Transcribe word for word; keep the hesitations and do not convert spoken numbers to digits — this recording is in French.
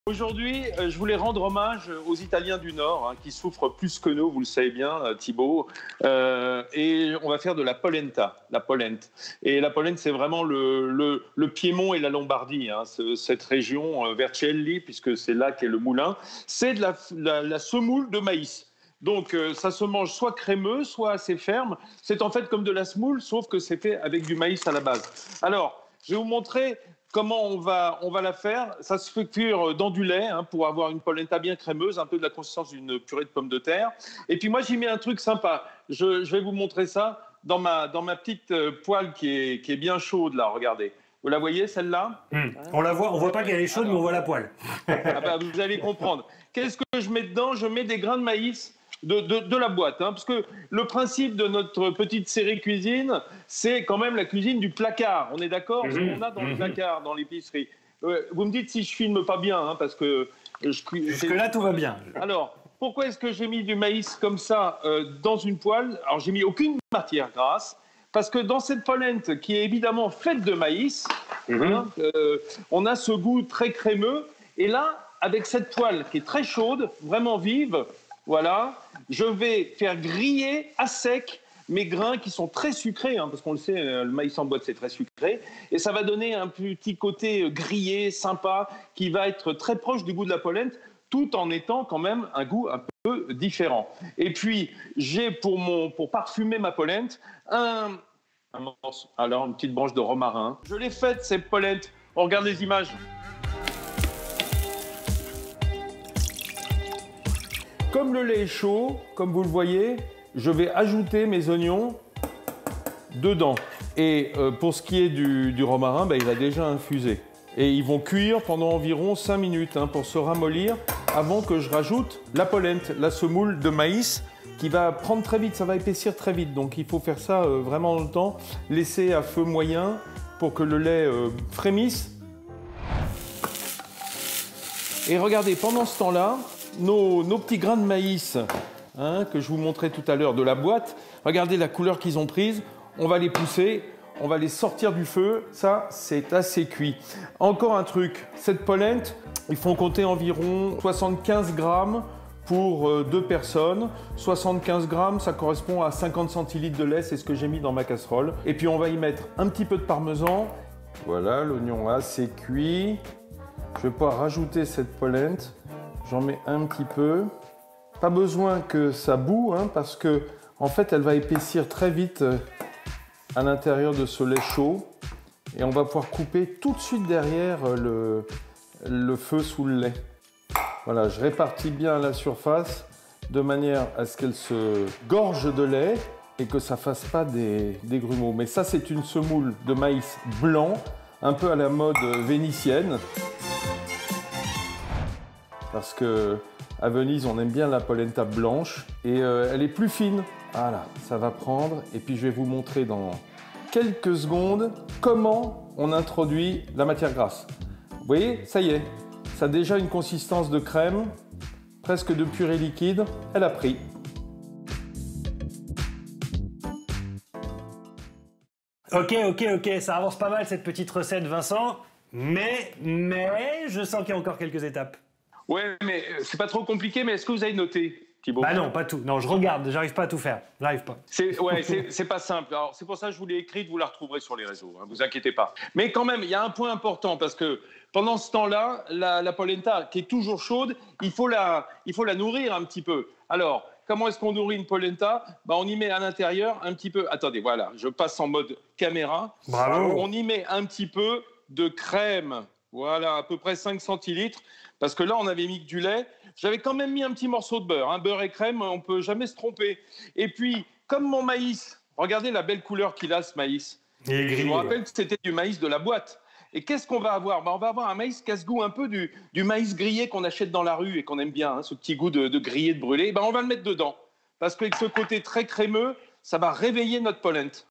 Aujourd'hui, euh, je voulais rendre hommage aux Italiens du Nord, hein, qui souffrent plus que nous, vous le savez bien, euh, Thibaut. Euh, et on va faire de la polenta, la polenta. Et la polenta, c'est vraiment le, le, le Piémont et la Lombardie, hein, ce, cette région euh, Vercelli, puisque c'est là qu'est le moulin. C'est de la, la, la semoule de maïs. Donc, euh, ça se mange soit crémeux, soit assez ferme. C'est en fait comme de la semoule, sauf que c'est fait avec du maïs à la base. Alors, je vais vous montrer comment on va, on va la faire. Ça se fait cuire dans du lait, hein, pour avoir une polenta bien crémeuse, un peu de la consistance d'une purée de pommes de terre. Et puis moi, j'y mets un truc sympa. Je, je vais vous montrer ça dans ma, dans ma petite poêle qui est, qui est bien chaude, là, regardez. Vous la voyez, celle-là? mmh. On la voit, on voit pas qu'elle est chaude, Alors, mais on voit la poêle. Ah bah, vous allez comprendre. Qu'est-ce que je mets dedans? Je mets des grains de maïs de, de, de la boîte, hein, parce que le principe de notre petite série cuisine, c'est quand même la cuisine du placard. On est d'accord? Mmh. Ce qu'on a dans mmh. le placard, dans l'épicerie. Euh, vous me dites si je filme pas bien, hein, parce que... Je, Jusque-là, tout va bien. Alors, pourquoi est-ce que j'ai mis du maïs comme ça euh, dans une poêle? Alors, j'ai mis aucune matière grasse, parce que dans cette polenta, qui est évidemment faite de maïs, mmh. hein, euh, on a ce goût très crémeux. Et là, avec cette poêle qui est très chaude, vraiment vive, voilà, je vais faire griller à sec mes grains qui sont très sucrés, hein, parce qu'on le sait, le maïs en boîte, c'est très sucré. Et ça va donner un petit côté grillé, sympa, qui va être très proche du goût de la polenta, tout en étant quand même un goût un peu différent. Et puis, j'ai pour, mon, pour parfumer ma polenta, un, un morceau, alors une petite branche de romarin. Je l'ai faite, cette polenta. On regarde les images. Comme le lait est chaud, comme vous le voyez, je vais ajouter mes oignons dedans. Et euh, pour ce qui est du, du romarin, bah, il a déjà infusé. Et ils vont cuire pendant environ cinq minutes, hein, pour se ramollir avant que je rajoute la polenta, la semoule de maïs qui va prendre très vite, ça va épaissir très vite. Donc il faut faire ça euh, vraiment longtemps, laisser à feu moyen pour que le lait euh, frémisse. Et regardez, pendant ce temps-là, nos, nos petits grains de maïs, hein, que je vous montrais tout à l'heure de la boîte, regardez la couleur qu'ils ont prise. On va les pousser, on va les sortir du feu. Ça, c'est assez cuit. Encore un truc, cette polenta, il faut compter environ soixante-quinze grammes pour euh, deux personnes. soixante-quinze grammes, ça correspond à cinquante centilitres de lait, c'est ce que j'ai mis dans ma casserole. Et puis on va y mettre un petit peu de parmesan. Voilà, l'oignon là, c'est cuit. Je vais pouvoir rajouter cette polenta. J'en mets un petit peu. Pas besoin que ça boue, hein, parce que en fait, elle va épaissir très vite à l'intérieur de ce lait chaud. Et on va pouvoir couper tout de suite derrière le, le feu sous le lait. Voilà, je répartis bien la surface de manière à ce qu'elle se gorge de lait et que ça ne fasse pas des, des grumeaux. Mais ça, c'est une semoule de maïs blanc, un peu à la mode vénitienne. Parce que à Venise, on aime bien la polenta blanche et euh, elle est plus fine. Voilà, ça va prendre. Et puis, je vais vous montrer dans quelques secondes comment on introduit la matière grasse. Vous voyez, ça y est, ça a déjà une consistance de crème, presque de purée liquide. Elle a pris. Ok, ok, ok, ça avance pas mal cette petite recette, Vincent. Mais, mais, je sens qu'il y a encore quelques étapes. Ouais, mais c'est pas trop compliqué, mais est-ce que vous avez noté, Thibaut? Bah non, pas tout. Non, je regarde, j'arrive pas à tout faire. J'arrive pas. C'est, ouais, c'est pas simple. Alors, c'est pour ça que je vous l'ai écrite, vous la retrouverez sur les réseaux, hein, vous inquiétez pas. Mais quand même, il y a un point important, parce que pendant ce temps-là, la, la polenta, qui est toujours chaude, il faut la, il faut la nourrir un petit peu. Alors, comment est-ce qu'on nourrit une polenta? Bah, on y met à l'intérieur un petit peu... Attendez, voilà, je passe en mode caméra. Bravo. On y met un petit peu de crème. Voilà, à peu près cinq centilitres, parce que là, on avait mis que du lait. J'avais quand même mis un petit morceau de beurre. Hein. Beurre et crème, on ne peut jamais se tromper. Et puis, comme mon maïs, regardez la belle couleur qu'il a, ce maïs. Il est gris. Je vous rappelle que c'était du maïs de la boîte. Et qu'est-ce qu'on va avoir? Ben, on va avoir un maïs qui a ce goût un peu du, du maïs grillé qu'on achète dans la rue et qu'on aime bien, hein, ce petit goût de, de grillé, de brûlé. Ben, on va le mettre dedans, parce qu'avec ce côté très crémeux, ça va réveiller notre polenta.